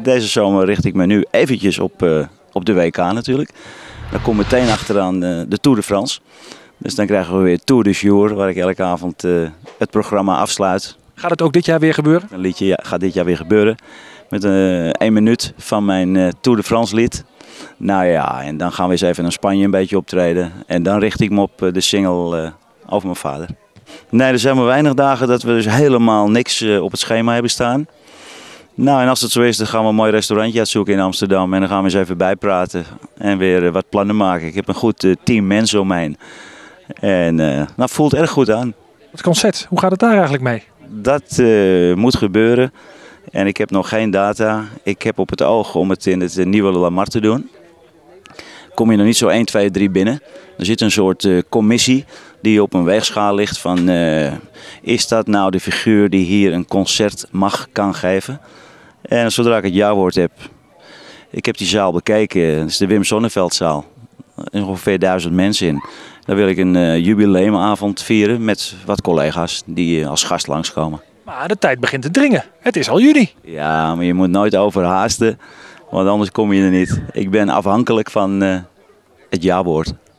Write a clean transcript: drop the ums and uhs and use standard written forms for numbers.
Deze zomer richt ik me nu eventjes op de WK natuurlijk. Dan komt meteen achteraan de Tour de France. Dus dan krijgen we weer Tour de Jour, waar ik elke avond het programma afsluit. Gaat het ook dit jaar weer gebeuren? Een liedje gaat dit jaar weer gebeuren. Met 1 minuut van mijn Tour de France lied. Nou ja, en dan gaan we eens even naar Spanje een beetje optreden. En dan richt ik me op de single over mijn vader. Nee, er zijn maar weinig dagen dat we dus helemaal niks op het schema hebben staan. Nou, en als het zo is, dan gaan we een mooi restaurantje uitzoeken in Amsterdam. En dan gaan we eens even bijpraten en weer wat plannen maken. Ik heb een goed team mensen om me heen. En dat voelt erg goed aan. Het concert, hoe gaat het daar eigenlijk mee? Dat moet gebeuren. En ik heb nog geen data. Ik heb op het oog om het in het nieuwe Lamar te doen. Kom je nog niet zo 1, 2, 3 binnen. Er zit een soort commissie die op een weegschaal ligt van... is dat nou de figuur die hier een concert kan geven? En zodra ik het ja-woord heb... Ik heb die zaal bekeken. Het is de Wim Sonneveldzaal. Er zijn ongeveer 1000 mensen in. Daar wil ik een jubileumavond vieren met wat collega's die als gast langskomen. Maar de tijd begint te dringen. Het is al juni. Ja, maar je moet nooit overhaasten, want anders kom je er niet. Ik ben afhankelijk van het ja-woord.